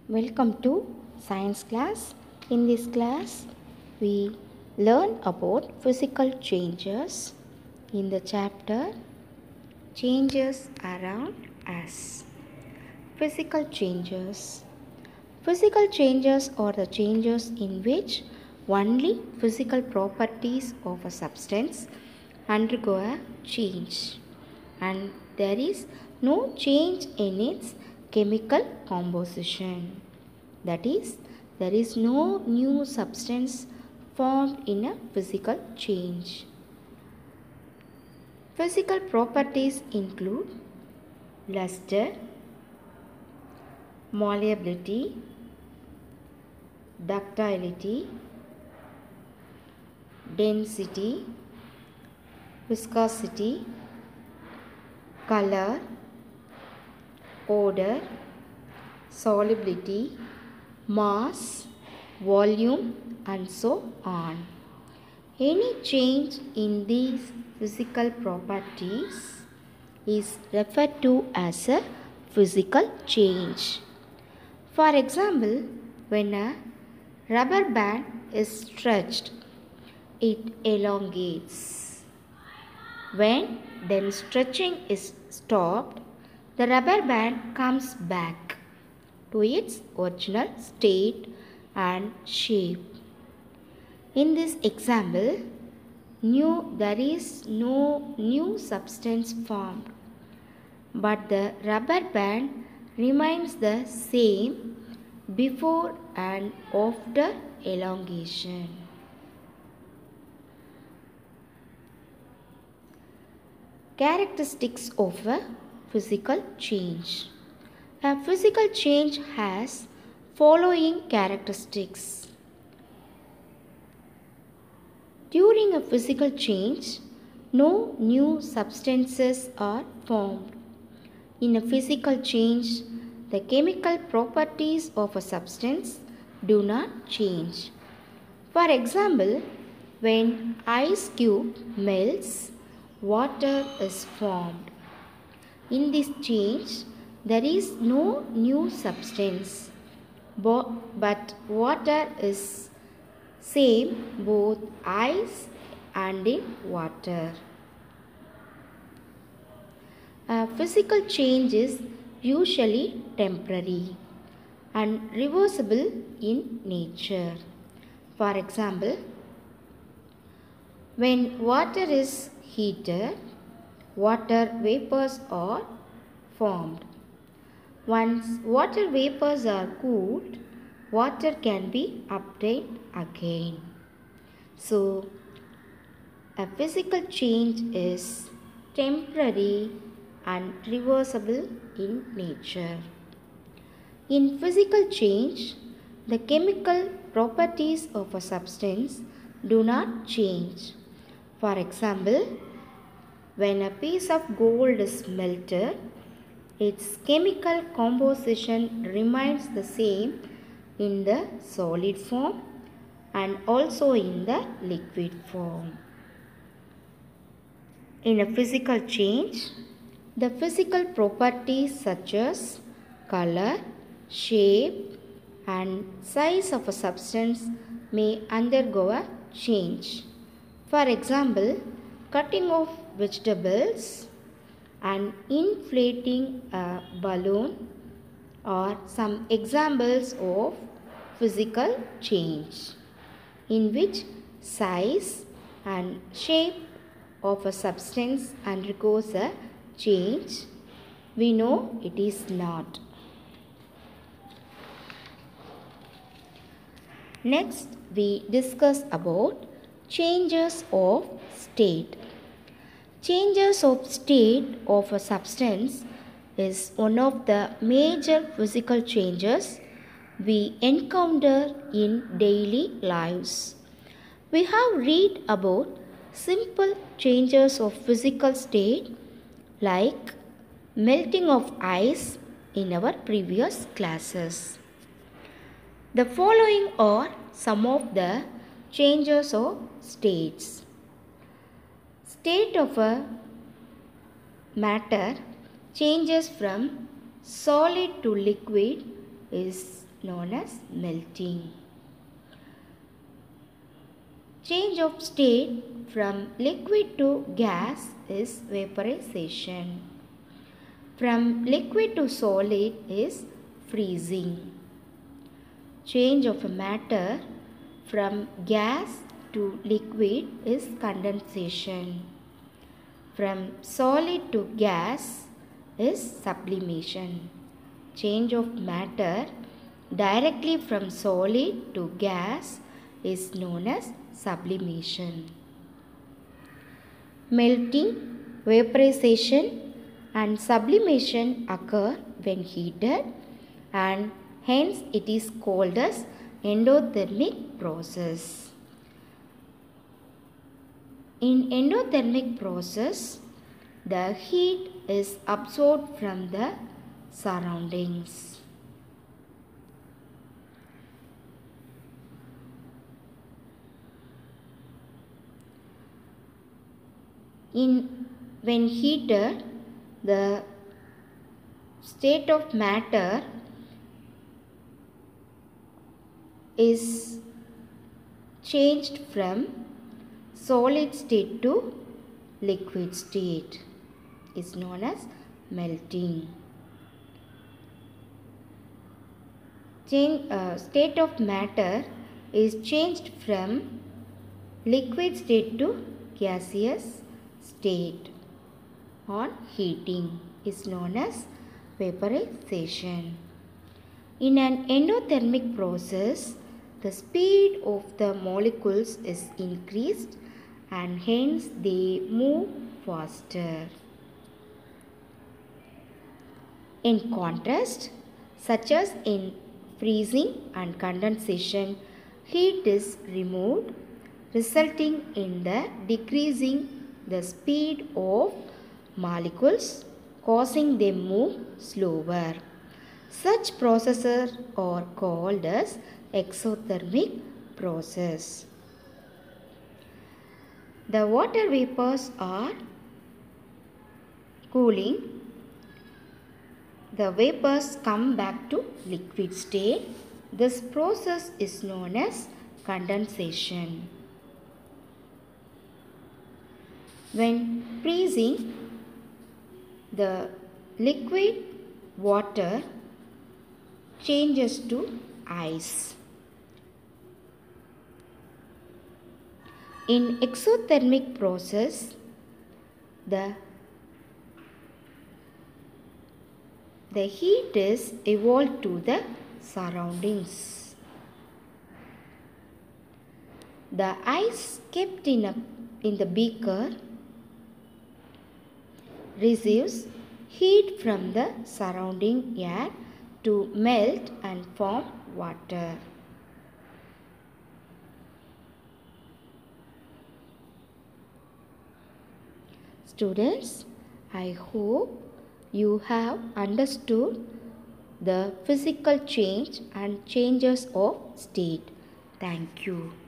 Welcome to science class. In this class, we learn about physical changes in the chapter Changes Around Us. Physical changes. Physical changes are the changes in which only physical properties of a substance undergo a change, and there is no change in its chemical composition. That is, there is no new substance formed in a physical change. Physical properties include luster, malleability, ductility, density, viscosity, color, odor, solubility, mass, volume, and so on. Any change in these physical properties is referred to as a physical change. For example, when a rubber band is stretched, it elongates. When then stretching is stopped, the rubber band comes back to its original state and shape. In this example, there is no new substance formed, but the rubber band remains the same before and after elongation. Characteristics of a physical change. A physical change has following characteristics. During a physical change, no new substances are formed. In a physical change, the chemical properties of a substance do not change. For example, when ice cube melts, water is formed. In this change, there is no new substance, but water is same both ice and in water. A physical change is usually temporary and reversible in nature. For example, when water is heated, water vapors are formed. Once water vapors are cooled, water can be obtained again. So, a physical change is temporary and reversible in nature. In physical change, the chemical properties of a substance do not change. For example, when a piece of gold is melted, its chemical composition remains the same in the solid form and also in the liquid form. In a physical change, the physical properties such as color, shape, and size of a substance may undergo a change. For example, cutting of vegetables and inflating a balloon are some examples of physical change in which size and shape of a substance undergoes a change. We know it is not. Next, we discuss about changes of state. Changes of state of a substance is one of the major physical changes we encounter in daily lives. We have read about simple changes of physical state like melting of ice in our previous classes. The following are some of the changes of states. State of a matter changes from solid to liquid is known as melting. Change of state from liquid to gas is vaporization. From liquid to solid is freezing. Change of a matter from gas to liquid is condensation. From solid to gas is sublimation. Change of matter directly from solid to gas is known as sublimation. Melting, vaporization and sublimation occur when heated, and hence it is called as endothermic process. In endothermic process, the heat is absorbed from the surroundings. When heated, the state of matter is changed from solid state to liquid state. Is known as melting. State of matter is changed from liquid state to gaseous state on heating is known as vaporization. In an endothermic process, the speed of the molecules is increased and hence they move faster. In contrast, such as in freezing and condensation, heat is removed, resulting in the decreasing the speed of molecules, causing them move slower. Such processes are called as exothermic process. The water vapors are cooling. The vapors come back to liquid state. This process is known as condensation. When freezing, the liquid water changes to ice. In exothermic process, the heat is evolved to the surroundings. The ice kept in the beaker receives heat from the surrounding air to melt and form water. Students, I hope you have understood the physical change and changes of state. Thank you.